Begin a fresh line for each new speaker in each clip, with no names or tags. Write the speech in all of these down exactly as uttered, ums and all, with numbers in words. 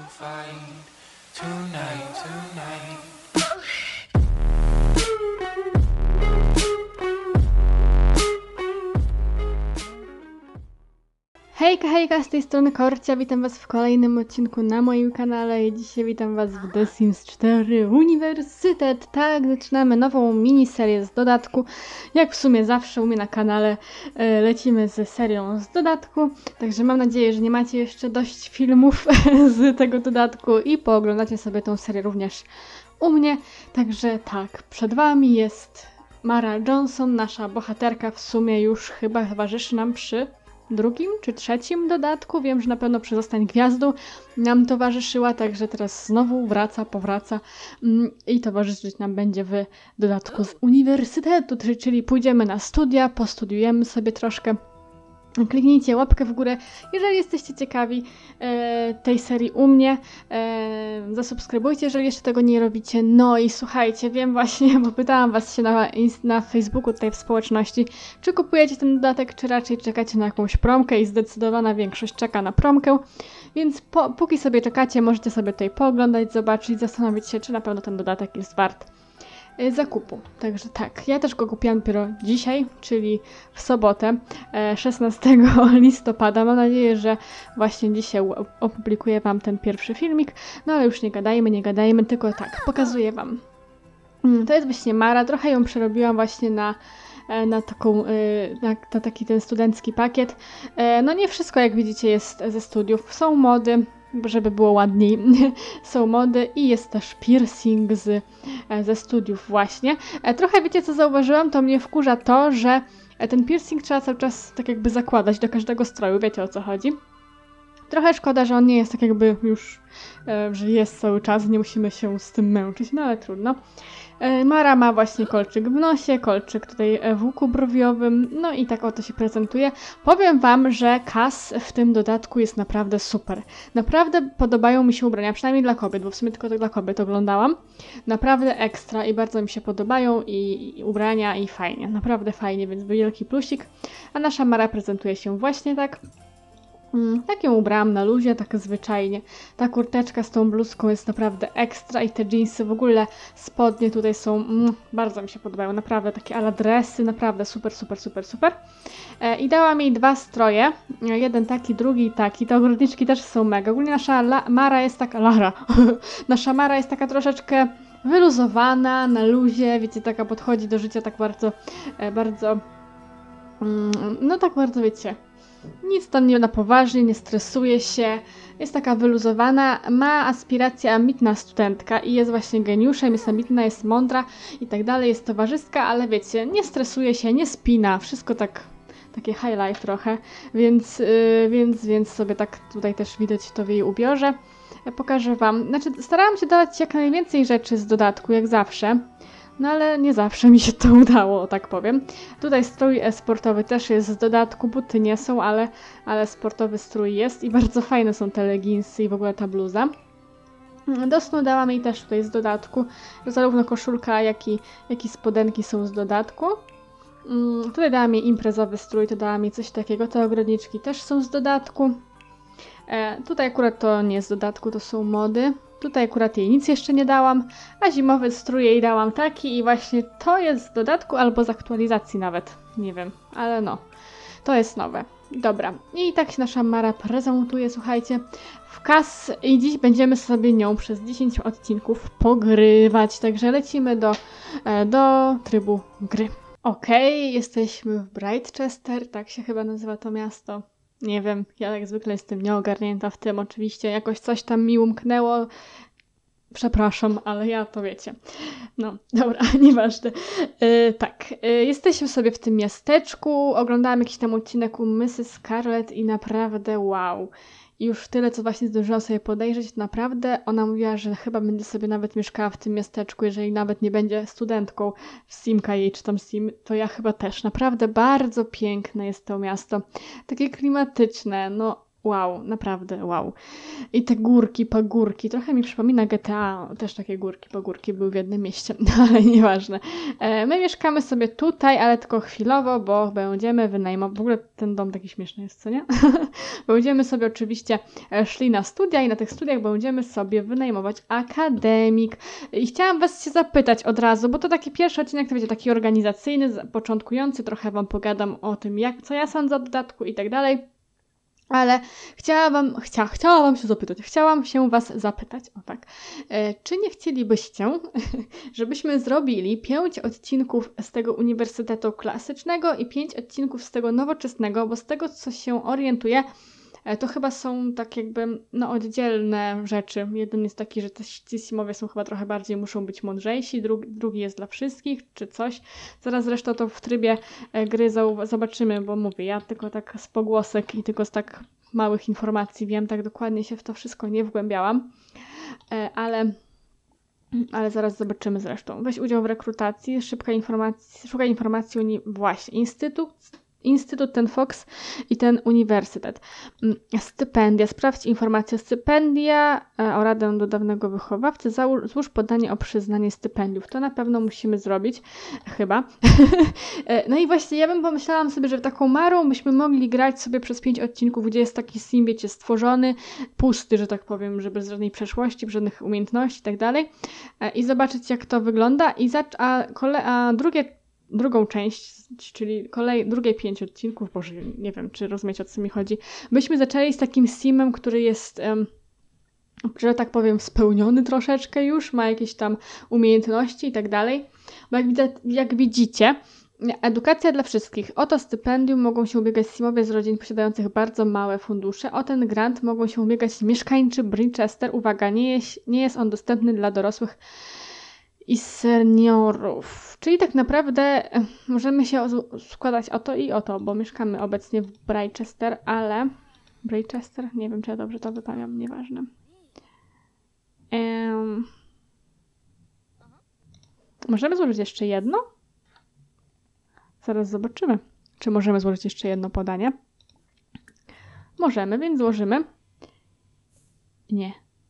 fight tonight, tonight.
Hejka, hejka, z tej strony Korcia, witam was w kolejnym odcinku na moim kanale i dzisiaj witam was w The Sims cztery Uniwersytet. Tak, zaczynamy nową miniserię z dodatku. Jak w sumie zawsze u mnie na kanale e, lecimy z serią z dodatku, także mam nadzieję, że nie macie jeszcze dość filmów z tego dodatku i pooglądacie sobie tą serię również u mnie. Także tak, przed wami jest Mara Johnson, nasza bohaterka, w sumie już chyba towarzyszy nam przy drugim czy trzecim dodatku. Wiem, że na pewno przy Zostań Gwiazdą nam towarzyszyła, także teraz znowu wraca, powraca mm, i towarzyszyć nam będzie w dodatku z uniwersytetu, czyli pójdziemy na studia, postudiujemy sobie troszkę. Kliknijcie łapkę w górę, jeżeli jesteście ciekawi e, tej serii u mnie. E, zasubskrybujcie, jeżeli jeszcze tego nie robicie. No i słuchajcie, wiem właśnie, bo pytałam was się na, na Facebooku, tutaj w społeczności, czy kupujecie ten dodatek, czy raczej czekacie na jakąś promkę i zdecydowana większość czeka na promkę. Więc po, póki sobie czekacie, możecie sobie tutaj pooglądać, zobaczyć, zastanowić się, czy na pewno ten dodatek jest wart zakupu. Także tak, ja też go kupiłam dopiero dzisiaj, czyli w sobotę, szesnastego listopada. Mam nadzieję, że właśnie dzisiaj opublikuję wam ten pierwszy filmik, no ale już nie gadajmy, nie gadajmy, tylko tak, pokazuję wam. To jest właśnie Mara, trochę ją przerobiłam właśnie na na, taką, na, na taki ten studencki pakiet. No nie wszystko, jak widzicie, jest ze studiów. Są mody, żeby było ładniej. Są mody i jest też piercing z, ze studiów właśnie. Trochę, wiecie, co zauważyłam, to mnie wkurza to, że ten piercing trzeba cały czas tak jakby zakładać do każdego stroju. Wiecie, o co chodzi? Trochę szkoda, że on nie jest tak jakby już, że jest cały czas, nie musimy się z tym męczyć, no ale trudno. Mara ma właśnie kolczyk w nosie, kolczyk tutaj w łuku browiowym, no i tak oto się prezentuje. Powiem wam, że kas w tym dodatku jest naprawdę super. Naprawdę podobają mi się ubrania, przynajmniej dla kobiet, bo w sumie tylko dla kobiet oglądałam. Naprawdę ekstra i bardzo mi się podobają i, i ubrania i fajnie, naprawdę fajnie, więc wielki plusik. A nasza Mara prezentuje się właśnie tak. Tak ją ubrałam na luzie, tak zwyczajnie. Ta kurteczka z tą bluzką jest naprawdę ekstra i te dżinsy, w ogóle spodnie tutaj są, mm, bardzo mi się podobają, naprawdę takie ala dresy, naprawdę super, super, super, super. E, I dałam jej dwa stroje, jeden taki, drugi taki, te ogrodniczki też są mega. Ogólnie nasza La Mara jest taka, Lara, nasza Mara jest taka troszeczkę wyluzowana, na luzie, wiecie, taka podchodzi do życia tak bardzo, e, bardzo, mm, no tak bardzo, wiecie, nic tam nie na poważnie, nie stresuje się, jest taka wyluzowana, ma aspiracje ambitna studentka i jest właśnie geniuszem, jest ambitna, jest mądra i tak dalej, jest towarzyska, ale wiecie, nie stresuje się, nie spina, wszystko tak, takie high life trochę, więc, yy, więc, więc sobie tak tutaj też widać to w jej ubiorze. Ja pokażę wam, znaczy starałam się dawać jak najwięcej rzeczy z dodatku, jak zawsze. No ale nie zawsze mi się to udało, tak powiem. Tutaj strój sportowy też jest z dodatku, buty nie są, ale, ale sportowy strój jest i bardzo fajne są te leginsy i w ogóle ta bluza. Do snu dałam jej też tutaj z dodatku, zarówno koszulka, jak i, jak i spodenki są z dodatku. Mm, tutaj dałam jej imprezowy strój, to dałam jej coś takiego, te ogrodniczki też są z dodatku. E, tutaj akurat to nie jest z dodatku, to są mody. Tutaj akurat jej nic jeszcze nie dałam, a zimowy strój jej dałam taki i właśnie to jest z dodatku albo z aktualizacji nawet, nie wiem, ale no, to jest nowe. Dobra, i tak się nasza Mara prezentuje, słuchajcie, w kas i dziś będziemy sobie nią przez dziesięć odcinków pogrywać, także lecimy do, do trybu gry. Okej, okay, jesteśmy w Brightchester, tak się chyba nazywa to miasto. Nie wiem, ja jak zwykle jestem nieogarnięta w tym, oczywiście jakoś coś tam mi umknęło. Przepraszam, ale ja to wiecie. No, dobra, nieważne. Yy, tak, yy, jesteśmy sobie w tym miasteczku, oglądałam jakiś tam odcinek u missus Scarlett i naprawdę wow. I już tyle, co właśnie zdążyłam sobie podejrzeć, naprawdę ona mówiła, że chyba będzie sobie nawet mieszkała w tym miasteczku, jeżeli nawet nie będzie studentką w Simka jej czy tam Sim, to ja chyba też. Naprawdę bardzo piękne jest to miasto. Takie klimatyczne, no wow, naprawdę wow. I te górki, pagórki, trochę mi przypomina G T A, też takie górki, pagórki były w jednym mieście, ale nieważne. E, my mieszkamy sobie tutaj, ale tylko chwilowo, bo będziemy wynajmować, w ogóle ten dom taki śmieszny jest, co nie? Będziemy sobie oczywiście szli na studia i na tych studiach będziemy sobie wynajmować akademik. I chciałam was się zapytać od razu, bo to taki pierwszy odcinek, to wiecie, taki organizacyjny, początkujący, trochę wam pogadam o tym, jak, co ja sądzę o dodatku i tak dalej. Ale chciałam, chcia, chciałam się zapytać, chciałam się was zapytać, o tak, e, czy nie chcielibyście, żebyśmy zrobili pięć odcinków z tego uniwersytetu klasycznego i pięć odcinków z tego nowoczesnego, bo z tego, co się orientuję, e, to chyba są tak jakby, no, oddzielne rzeczy. Jeden jest taki, że ci simowie są chyba trochę bardziej, muszą być mądrzejsi, drugi, drugi jest dla wszystkich, czy coś. Zaraz zresztą to w trybie e, gry zau- zobaczymy, bo mówię, ja tylko tak z pogłosek i tylko z tak małych informacji wiem, tak dokładnie się w to wszystko nie wgłębiałam, e, ale, ale zaraz zobaczymy zresztą. Weź udział w rekrutacji, szybka informacja, szukaj informacji, uni- właśnie, instytut, Instytut ten Fox i ten uniwersytet. Stypendia. Sprawdź informacje o stypendia, o radę do dawnego wychowawcy. Złóż podanie o przyznanie stypendiów. To na pewno musimy zrobić. Chyba. No i właśnie ja bym pomyślałam sobie, że w taką marą byśmy mogli grać sobie przez pięć odcinków, gdzie jest taki sim, wiecie, stworzony, pusty, że tak powiem, że bez żadnej przeszłości, bez żadnych umiejętności i tak dalej. I zobaczyć, jak to wygląda. I zac- a, kole- a drugie drugą część, czyli kolej, drugie pięć odcinków, boże, nie wiem, czy rozumiecie, o co mi chodzi, byśmy zaczęli z takim simem, który jest, um, że tak powiem, spełniony troszeczkę już, ma jakieś tam umiejętności i tak dalej, bo jak, widać, jak widzicie, edukacja dla wszystkich. O to stypendium mogą się ubiegać simowie z rodzin posiadających bardzo małe fundusze. O ten grant mogą się ubiegać mieszkańcy Bridgester. Uwaga, nie jest, nie jest on dostępny dla dorosłych i seniorów. Czyli tak naprawdę możemy się składać o to i o to, bo mieszkamy obecnie w Bridgester, ale... Bridgester? Nie wiem, czy ja dobrze to wypamiam, nieważne. Um... Możemy złożyć jeszcze jedno? Zaraz zobaczymy, czy możemy złożyć jeszcze jedno podanie. Możemy, więc złożymy. Nie.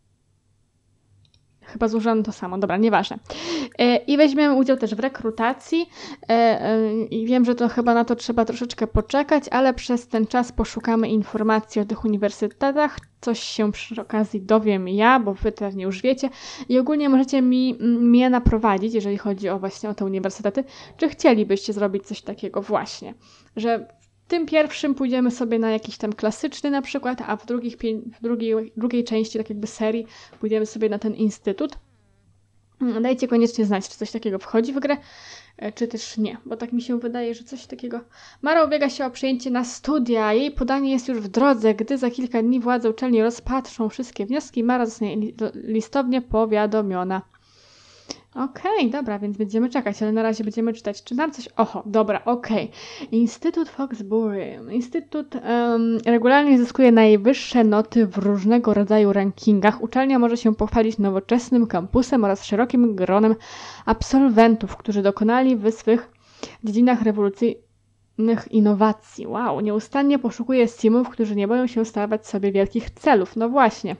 Chyba złożyłam to samo, dobra, nieważne. E, I weźmiemy udział też w rekrutacji e, e, i wiem, że to chyba na to trzeba troszeczkę poczekać, ale przez ten czas poszukamy informacji o tych uniwersytetach, coś się przy okazji dowiem ja, bo wy pewnie już wiecie i ogólnie możecie mi, mnie naprowadzić, jeżeli chodzi o właśnie o te uniwersytety, czy chcielibyście zrobić coś takiego właśnie, że w tym pierwszym pójdziemy sobie na jakiś tam klasyczny na przykład, a w, drugich, w drugiej, drugiej części, tak jakby serii, pójdziemy sobie na ten instytut. Dajcie koniecznie znać, czy coś takiego wchodzi w grę, czy też nie, bo tak mi się wydaje, że coś takiego... Mara ubiega się o przyjęcie na studia, jej podanie jest już w drodze, gdy za kilka dni władze uczelni rozpatrzą wszystkie wnioski, Mara zostanie listownie powiadomiona. Okej, okay, dobra, więc będziemy czekać, ale na razie będziemy czytać. Czy nam coś... Oho, dobra, okej. Okay. Instytut Foxbury. Instytut um, regularnie zyskuje najwyższe noty w różnego rodzaju rankingach. Uczelnia może się pochwalić nowoczesnym kampusem oraz szerokim gronem absolwentów, którzy dokonali w swych dziedzinach rewolucyjnych innowacji. Wow, nieustannie poszukuje simów, którzy nie boją się stawiać sobie wielkich celów. No właśnie.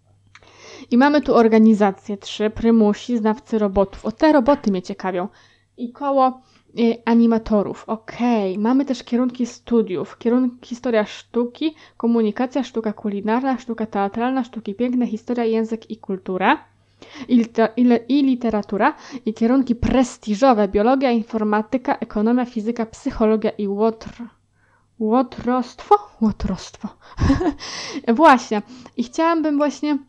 I mamy tu organizację trzy, prymusi, znawcy robotów. O, te roboty mnie ciekawią. I koło y, animatorów. Okej, okay. Mamy też kierunki studiów. Kierunek historia sztuki, komunikacja, sztuka kulinarna, sztuka teatralna, sztuki piękne, historia, język i kultura. I, liter, i, i literatura. I kierunki prestiżowe, biologia, informatyka, ekonomia, fizyka, psychologia i łotr... łotrostwo? Łotrostwo. Właśnie. I chciałabym właśnie...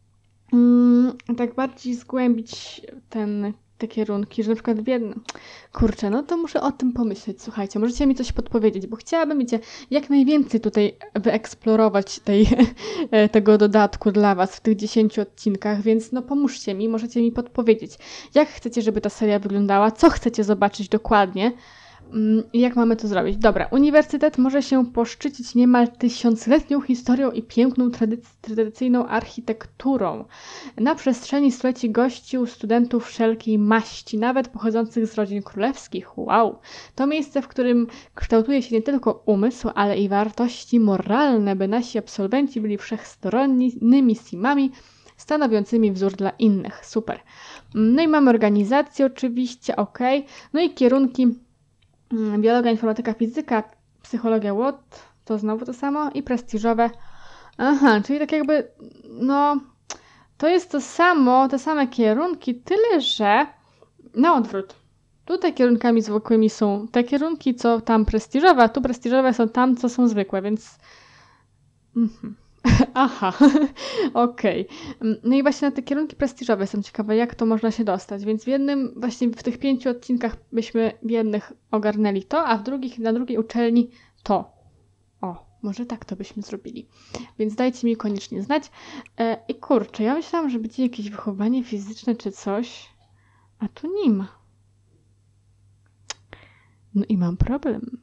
Mm, tak bardziej zgłębić ten, te kierunki, że na przykład w jednym... Kurczę, no to muszę o tym pomyśleć, słuchajcie, możecie mi coś podpowiedzieć, bo chciałabym, wiecie, jak najwięcej tutaj wyeksplorować tej, tego dodatku dla was w tych dziesięciu odcinkach, więc no pomóżcie mi, możecie mi podpowiedzieć, jak chcecie, żeby ta seria wyglądała, co chcecie zobaczyć dokładnie, Mm, I jak mamy to zrobić? Dobra, uniwersytet może się poszczycić niemal tysiącletnią historią i piękną tradyc- tradycyjną architekturą. Na przestrzeni stuleci gościł studentów wszelkiej maści, nawet pochodzących z rodzin królewskich. Wow! To miejsce, w którym kształtuje się nie tylko umysł, ale i wartości moralne, by nasi absolwenci byli wszechstronnymi simami, stanowiącymi wzór dla innych. Super. No i mamy organizację oczywiście, ok. No i kierunki biologia, informatyka, fizyka, psychologia, what? To znowu to samo i prestiżowe. Aha, czyli tak jakby, no, to jest to samo, te same kierunki, tyle że na odwrót. Tutaj kierunkami zwykłymi są te kierunki, co tam prestiżowe, a tu prestiżowe są tam, co są zwykłe, więc... Mhm. Aha, okej. Okay. No i właśnie na te kierunki prestiżowe jestem ciekawa, jak to można się dostać. Więc w jednym, właśnie w tych pięciu odcinkach byśmy w jednych ogarnęli to, a w drugich, na drugiej uczelni to. O, może tak to byśmy zrobili. Więc dajcie mi koniecznie znać. E, I kurczę, ja myślałam, że będzie jakieś wychowanie fizyczne czy coś, a tu nie ma. No i mam problem.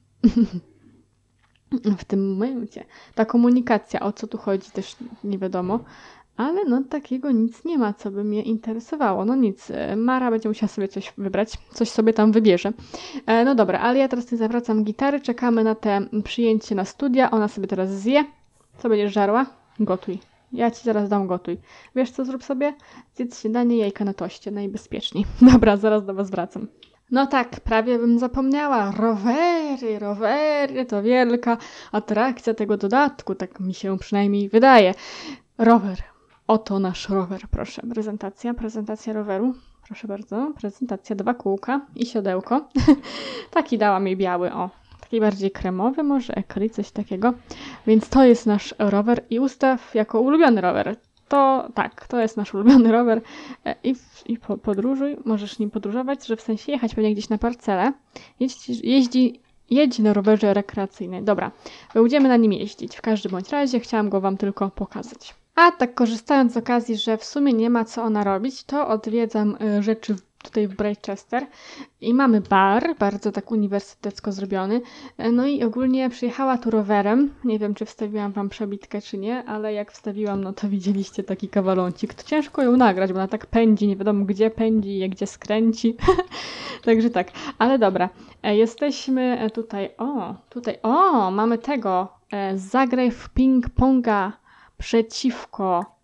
W tym momencie. Ta komunikacja, o co tu chodzi, też nie wiadomo, ale no takiego nic nie ma, co by mnie interesowało. No nic, Mara będzie musiała sobie coś wybrać, coś sobie tam wybierze. E, no dobra, ale ja teraz tutaj zawracam gitary, czekamy na te przyjęcie na studia, ona sobie teraz zje. Co będziesz żarła? Gotuj. Ja ci zaraz dam gotuj. Wiesz co, zrób sobie? Zjedz śniadanie, jajka na toście, najbezpieczniej. Dobra, zaraz do was wracam. No tak, prawie bym zapomniała. Rowery, rowery to wielka atrakcja tego dodatku, tak mi się przynajmniej wydaje. Rower. Oto nasz rower, proszę. Prezentacja, prezentacja roweru. Proszę bardzo, prezentacja, dwa kółka i siodełko. Taki dała mi biały, o. Taki bardziej kremowy, może ekry, coś takiego. Więc to jest nasz rower i ustaw jako ulubiony rower. To tak, to jest nasz ulubiony rower i, i po, podróżuj, możesz nim podróżować, że w sensie jechać pewnie gdzieś na parcelę, jeździ, jeździ, jedź na rowerze rekreacyjnym. Dobra, będziemy na nim jeździć. W każdym bądź razie chciałam go wam tylko pokazać. A tak korzystając z okazji, że w sumie nie ma co ona robić, to odwiedzam y, rzeczy tutaj w Bridechester i mamy bar, bardzo tak uniwersytecko zrobiony. No i ogólnie przyjechała tu rowerem. Nie wiem, czy wstawiłam wam przebitkę, czy nie, ale jak wstawiłam, no to widzieliście taki kawaloncik. To ciężko ją nagrać, bo ona tak pędzi, nie wiadomo gdzie pędzi i gdzie skręci. Także tak, ale dobra. Jesteśmy tutaj, o, tutaj, o, mamy tego. Zagraj w ping-ponga przeciwko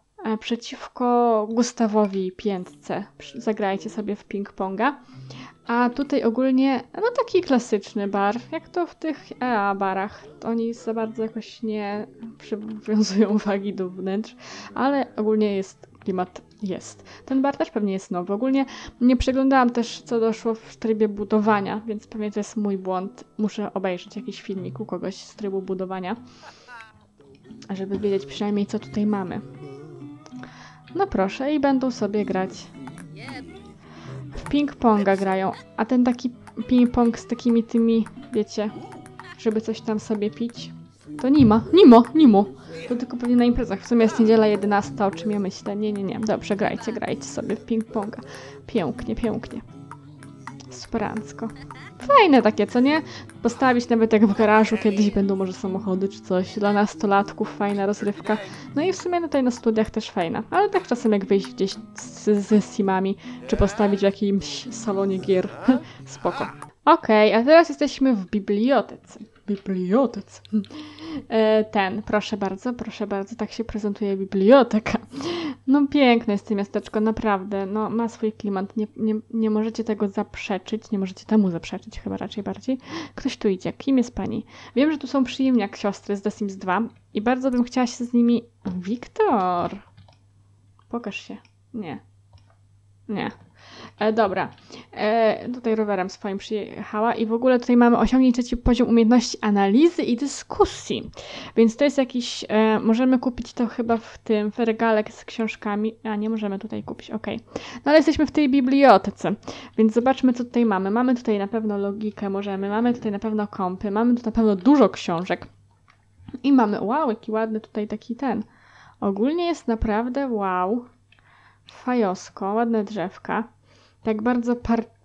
przeciwko Gustawowi Piętce. Zagrajcie sobie w ping-ponga. A tutaj ogólnie, no taki klasyczny bar, jak to w tych E A barach. To oni za bardzo jakoś nie przywiązują uwagi do wnętrz, ale ogólnie jest, klimat jest. Ten bar też pewnie jest nowy. Ogólnie nie przeglądałam też, co doszło w trybie budowania, więc pewnie to jest mój błąd. Muszę obejrzeć jakiś filmik u kogoś z trybu budowania, żeby wiedzieć przynajmniej, co tutaj mamy. No proszę, i będą sobie grać. W ping-ponga grają. A ten taki ping-pong z takimi tymi, wiecie, żeby coś tam sobie pić, to nie ma, nie ma, nie ma. To tylko pewnie na imprezach. W sumie jest niedziela jedenasta, o czym ja myślę. Nie, nie, nie. Dobrze, grajcie, grajcie sobie w ping-ponga. Pięknie, pięknie. Superancko. Fajne takie, co nie? Postawić nawet jak w garażu kiedyś będą może samochody czy coś. Dla nastolatków fajna rozrywka. No i w sumie tutaj na studiach też fajna. Ale tak czasem jak wyjść gdzieś z, z simami, czy postawić w jakimś salonie gier. Spoko. Okej, okay, a teraz jesteśmy w bibliotece. Bibliotece. Ten, proszę bardzo, proszę bardzo, tak się prezentuje biblioteka. No piękne jest to miasteczko, naprawdę, no ma swój klimat, nie, nie, nie możecie tego zaprzeczyć, nie możecie temu zaprzeczyć, chyba raczej bardziej. Ktoś tu idzie, kim jest pani? Wiem, że tu są przyjemniak siostry z The Sims dwa i bardzo bym chciała się z nimi... Wiktor! Pokaż się. Nie. Nie. E, dobra, e, tutaj rowerem swoim przyjechała i w ogóle tutaj mamy osiągnięć trzeci poziom umiejętności analizy i dyskusji, więc to jest jakiś, e, możemy kupić to chyba w tym w regale z książkami, a nie możemy tutaj kupić, okej. Okay. No ale jesteśmy w tej bibliotece, więc zobaczmy co tutaj mamy. Mamy tutaj na pewno logikę, możemy, mamy tutaj na pewno kompy, mamy tu na pewno dużo książek i mamy, wow, jaki ładny tutaj taki ten. Ogólnie jest naprawdę wow, fajosko, ładne drzewka. Tak bardzo par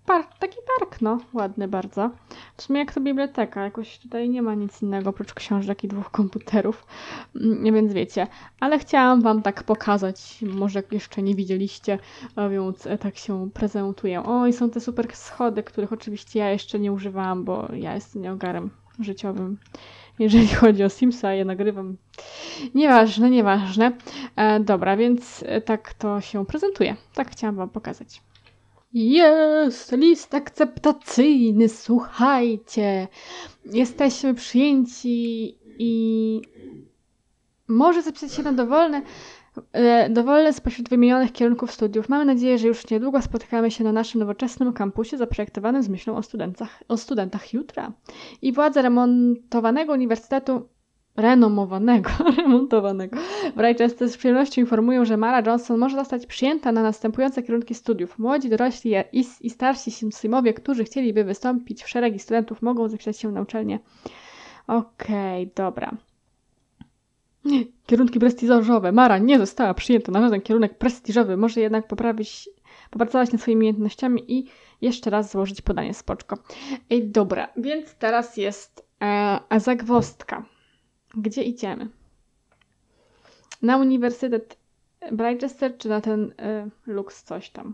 park, taki park, no, ładny bardzo. W sumie jak to biblioteka, jakoś tutaj nie ma nic innego oprócz książek i dwóch komputerów, mm, więc wiecie. Ale chciałam wam tak pokazać, może jeszcze nie widzieliście, a więc e, tak się prezentuję. O, i są te super schody, których oczywiście ja jeszcze nie używałam, bo ja jestem nieogarem życiowym. Jeżeli chodzi o Simsa, ja nagrywam. Nieważne, nieważne. E, dobra, więc e, tak to się prezentuje. Tak chciałam wam pokazać. Jest list akceptacyjny, słuchajcie. Jesteśmy przyjęci i może zapisać się na dowolne, e, dowolne spośród wymienionych kierunków studiów. Mamy nadzieję, że już niedługo spotykamy się na naszym nowoczesnym kampusie zaprojektowanym z myślą o studentach, o studentach jutra. I władze remontowanego uniwersytetu renomowanego, remontowanego. Wrajczesty z przyjemnością informują, że Mara Johnson może zostać przyjęta na następujące kierunki studiów. Młodzi, dorośli i, i starsi simsimowie, którzy chcieliby wystąpić w szeregi studentów, mogą zapisać się na uczelnię. Okej, okay, dobra. Kierunki prestiżowe. Mara nie została przyjęta na żaden kierunek prestiżowy. Może jednak poprawić, popracować nad swoimi umiejętnościami i jeszcze raz złożyć podanie spoczko. Ej, dobra, więc teraz jest e, zagwozdka. Gdzie idziemy? Na Uniwersytet Bridgester czy na ten y, Lux coś tam?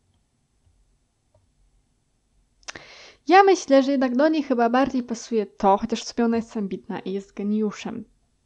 Ja myślę, że jednak do niej chyba bardziej pasuje to, chociaż sobie ona jest ambitna i jest geniuszem.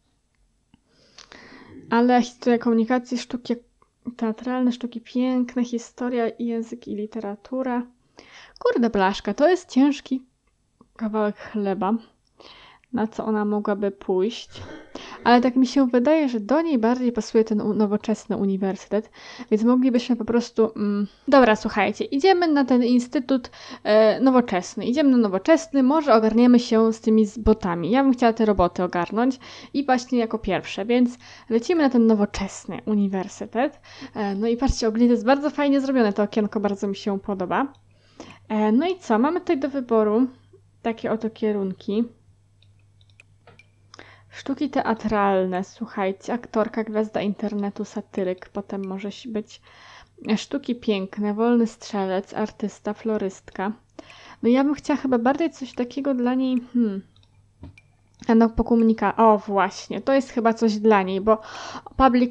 Ale historia komunikacji, sztuki teatralne, sztuki piękne, historia, język i literatura. Kurde blaszka, to jest ciężki kawałek chleba, na co ona mogłaby pójść. Ale tak mi się wydaje, że do niej bardziej pasuje ten nowoczesny uniwersytet, więc moglibyśmy po prostu... Mm... Dobra, słuchajcie, idziemy na ten instytut e, nowoczesny. Idziemy na nowoczesny, może ogarniemy się z tymi z botami. Ja bym chciała te roboty ogarnąć i właśnie jako pierwsze, więc lecimy na ten nowoczesny uniwersytet. E, no i patrzcie, ogólnie to jest bardzo fajnie zrobione, to okienko bardzo mi się podoba. E, no i co, mamy tutaj do wyboru takie oto kierunki. Sztuki teatralne, słuchajcie, aktorka, gwiazda internetu, satyryk, potem może być sztuki piękne, wolny strzelec, artysta, florystka. No ja bym chciała chyba bardziej coś takiego dla niej, hmm, no po komunikacji, o właśnie, to jest chyba coś dla niej, bo public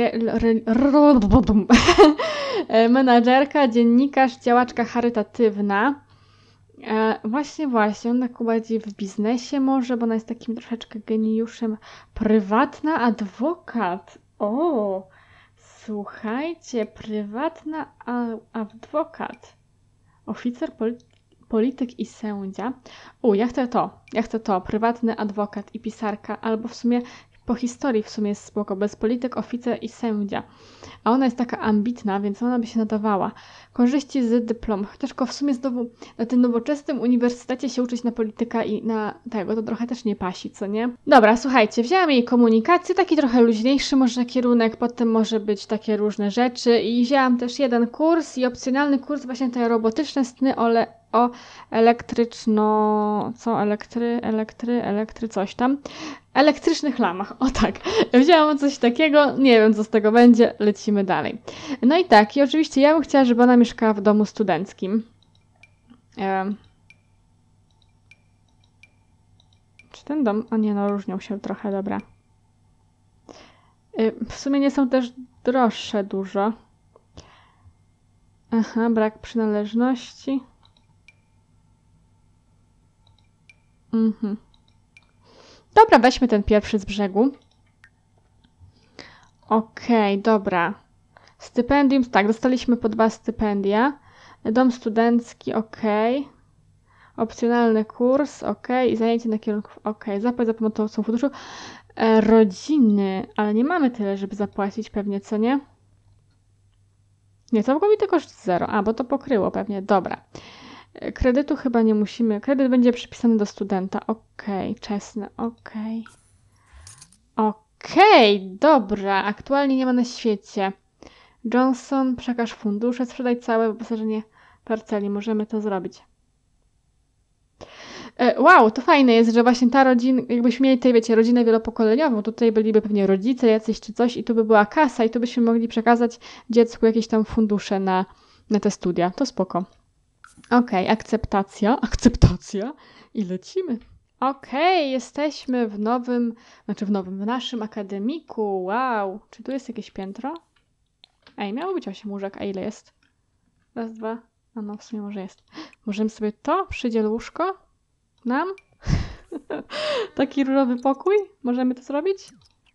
menadżerka, dziennikarz, działaczka charytatywna. E, właśnie, właśnie, ona tak bardziej w biznesie może, bo ona jest takim troszeczkę geniuszem. Prywatna adwokat. O, słuchajcie, prywatna a, adwokat. Oficer, poli polityk i sędzia. U, ja chcę to, ja chcę to, prywatny adwokat i pisarka, albo w sumie po historii w sumie jest spoko, bez polityk, oficer i sędzia. A ona jest taka ambitna, więc ona by się nadawała. Korzyści z dyplomu. Chociaż w sumie znowu na tym nowoczesnym uniwersytecie się uczyć na polityka i na tego, to trochę też nie pasi, co nie? Dobra, słuchajcie, wzięłam jej komunikację, taki trochę luźniejszy może kierunek, potem może być takie różne rzeczy i wzięłam też jeden kurs i opcjonalny kurs właśnie te robotyczne sny o, le o elektryczno... co? Elektry, elektry, elektry, coś tam. Elektrycznych lamach, o tak. Wzięłam coś takiego, nie wiem co z tego będzie, lecimy dalej. No i tak, i oczywiście ja bym chciała, żeby ona mieszkała w domu studenckim. Ehm. Czy ten dom? O nie, no różnią się trochę, dobra. W sumie nie są też droższe dużo. Aha, brak przynależności. Mhm. Dobra, weźmy ten pierwszy z brzegu. Okej, okay, dobra. Stypendium, tak, dostaliśmy po dwa stypendia. Dom studencki, okej. Okay. Opcjonalny kurs, okej. Okay. I zajęcie na kierunku, okej. Okay. Zapłać za pomocą funduszu. E, rodziny, ale nie mamy tyle, żeby zapłacić pewnie, co nie? Nie, całkowity koszt zero. A, bo to pokryło pewnie, dobra. Kredytu chyba nie musimy. Kredyt będzie przypisany do studenta. Okej, okay, czesne, okej. Okay. Okej, okay, dobra. Aktualnie nie ma na świecie. Johnson, przekaż fundusze, sprzedaj całe wyposażenie parceli. Możemy to zrobić. E, wow, to fajne jest, że właśnie ta rodzina, jakbyśmy mieli tutaj, wiecie, rodzinę wielopokoleniową, tutaj byliby pewnie rodzice jacyś czy coś i tu by była kasa i tu byśmy mogli przekazać dziecku jakieś tam fundusze na, na te studia. To spoko. Okej, akceptacja, akceptacja i lecimy. Okej, jesteśmy w nowym, znaczy w nowym, w naszym akademiku. Wow, czy tu jest jakieś piętro? Ej, miało być osiem łóżek, a ile jest? Raz, dwa, a no w sumie może jest. Możemy sobie to, przydziel łóżko nam? Taki różowy pokój? Możemy to zrobić?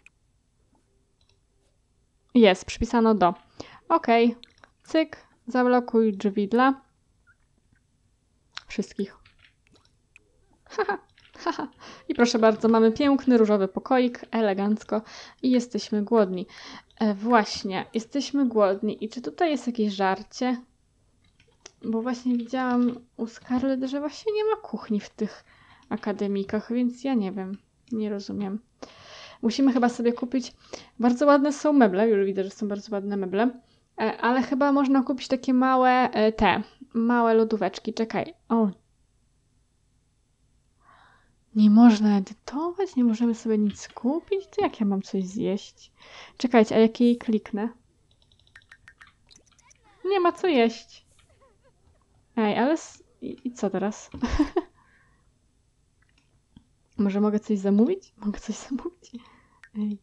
Jest, przypisano do. Okej, cyk, zablokuj drzwi dla wszystkich. Haha, haha. I proszę bardzo, mamy piękny różowy pokoik, elegancko i jesteśmy głodni. E, właśnie, jesteśmy głodni. I czy tutaj jest jakieś żarcie? Bo właśnie widziałam u Scarlett, że właśnie nie ma kuchni w tych akademikach, więc ja nie wiem, nie rozumiem. Musimy chyba sobie kupić, bardzo ładne są meble, już widzę, że są bardzo ładne meble, e, ale chyba można kupić takie małe, e, te, małe lodóweczki. Czekaj, o. Nie można edytować, nie możemy sobie nic kupić? To jak ja mam coś zjeść? Czekajcie, a jak jej kliknę? Nie ma co jeść. Ej, ale... s- I, i co teraz? Może mogę coś zamówić? Mogę coś zamówić? Ej.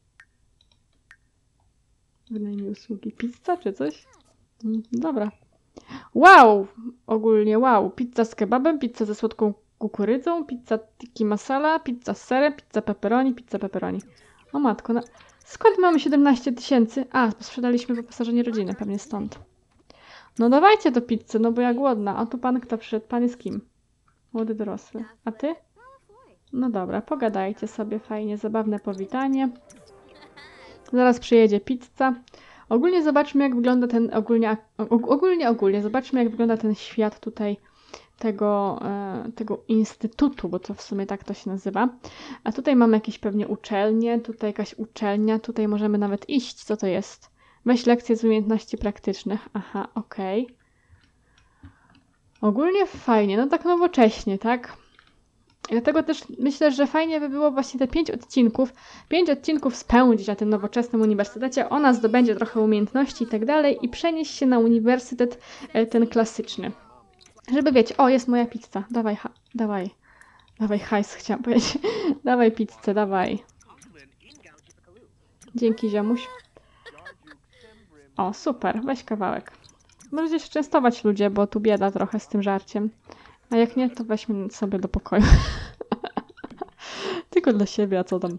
Wynajmij usługi. Pizza czy coś? Mm, dobra. Wow! Ogólnie wow. Pizza z kebabem, pizza ze słodką kukurydzą, pizza tiki masala, pizza z serem, pizza pepperoni, pizza pepperoni. O matko, na... skąd mamy siedemnaście tysięcy? A, bo sprzedaliśmy wyposażenie rodziny, pewnie stąd. No dawajcie do pizzy, no bo ja głodna. A tu pan kto przyszedł? Pan jest kim? Młody dorosły. A ty? No dobra, pogadajcie sobie fajnie, zabawne powitanie. Zaraz przyjedzie pizza. Ogólnie zobaczmy, jak wygląda ten, ogólnie, ogólnie, ogólnie, zobaczmy, jak wygląda ten świat tutaj tego, e, tego instytutu, bo to w sumie tak to się nazywa. A tutaj mamy jakieś pewnie uczelnie, tutaj jakaś uczelnia, tutaj możemy nawet iść. Co to jest? Weź lekcje z umiejętności praktycznych. Aha, okej. Okay. Ogólnie fajnie, no tak nowocześnie, tak? I dlatego też myślę, że fajnie by było właśnie te pięć odcinków, pięć odcinków spędzić na tym nowoczesnym uniwersytecie. Ona zdobędzie trochę umiejętności i tak dalej i przenieść się na uniwersytet e, ten klasyczny. Żeby wiecie, o, jest moja pizza, dawaj, ha, dawaj, dawaj hajs, chciałam powiedzieć. Dawaj pizzę, dawaj. Dzięki, ziomuś. O, super, weź kawałek. Możecie się częstować ludzie, bo tu bieda trochę z tym żarciem. A jak nie, to weźmy sobie do pokoju. Tylko dla siebie, a co tam?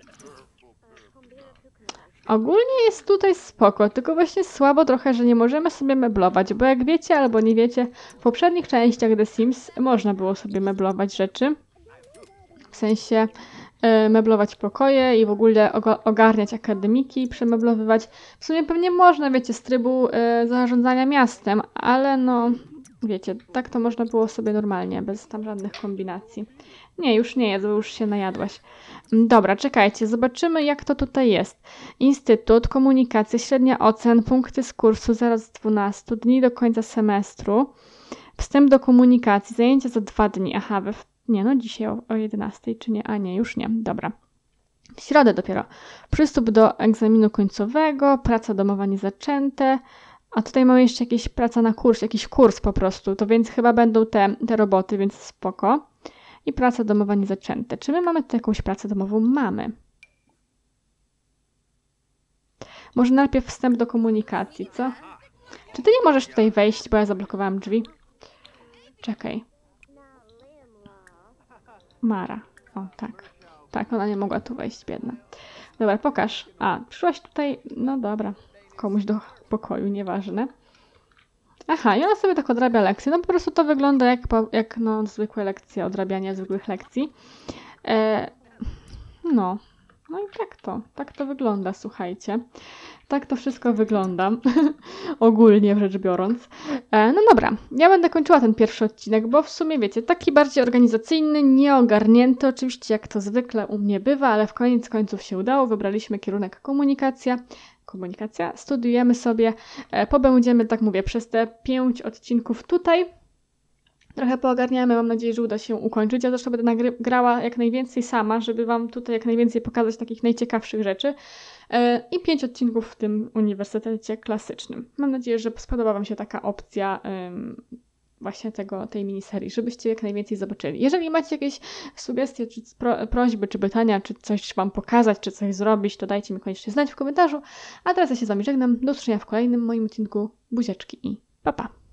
Ogólnie jest tutaj spoko, tylko właśnie słabo trochę, że nie możemy sobie meblować, bo jak wiecie albo nie wiecie, w poprzednich częściach The Sims można było sobie meblować rzeczy. W sensie e, meblować pokoje i w ogóle ogarniać akademiki, przemeblowywać. W sumie pewnie można, wiecie, z trybu e, zarządzania miastem, ale no... Wiecie, tak to można było sobie normalnie, bez tam żadnych kombinacji. Nie, już nie jedz, bo już się najadłaś. Dobra, czekajcie, zobaczymy jak to tutaj jest. Instytut, komunikacja, średnia ocen, punkty z kursu zero z dwunastu, dni do końca semestru, wstęp do komunikacji, zajęcia za dwa dni. Aha, we, nie no, dzisiaj o, o jedenastej, czy nie? A nie, już nie, dobra. W środę dopiero. Przystęp do egzaminu końcowego, praca domowa niezaczęte. A tutaj mamy jeszcze jakieś praca na kurs, jakiś kurs po prostu, to więc chyba będą te, te roboty, więc spoko. I praca domowa niezaczęte. Czy my mamy tu jakąś pracę domową? Mamy. Może najpierw wstęp do komunikacji, co? Czy ty nie możesz tutaj wejść, bo ja zablokowałam drzwi? Czekaj. Mara. O, tak. Tak, ona nie mogła tu wejść, biedna. Dobra, pokaż. A, przyszłaś tutaj... No dobra. Komuś do pokoju, nieważne. Aha, i ona sobie tak odrabia lekcje. No po prostu to wygląda jak, jak no, zwykłe lekcje, odrabiania zwykłych lekcji. E, no. No i tak to, tak to wygląda, słuchajcie. Tak to wszystko wygląda, ogólnie rzecz biorąc. E, no dobra, ja będę kończyła ten pierwszy odcinek, bo w sumie wiecie, taki bardziej organizacyjny, nieogarnięty, oczywiście jak to zwykle u mnie bywa, ale w koniec końców się udało, wybraliśmy kierunek komunikacja. Komunikacja, studiujemy sobie, e, pobędziemy, tak mówię, przez te pięć odcinków tutaj. Trochę poogarniamy, mam nadzieję, że uda się ukończyć. Ja zresztą będę nagry- grała jak najwięcej sama, żeby wam tutaj jak najwięcej pokazać takich najciekawszych rzeczy. E, I pięć odcinków w tym uniwersytecie klasycznym. Mam nadzieję, że spodoba wam się taka opcja ym, właśnie tego, tej miniserii, żebyście jak najwięcej zobaczyli. Jeżeli macie jakieś sugestie, czy pro, prośby, czy pytania, czy coś wam pokazać, czy coś zrobić, to dajcie mi koniecznie znać w komentarzu. A teraz ja się z wami żegnam. Do usłyszenia w kolejnym moim odcinku. Buziaczki i pa pa!